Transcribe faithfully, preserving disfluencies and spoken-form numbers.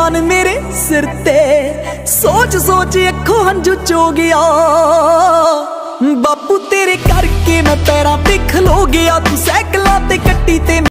एहसान मेरे सिर ते। सोच सोच अखों हंझू चो गया, बापू तेरे करके मैं पैरां ते खलो गया। तू सैकलां ते कट्टी ते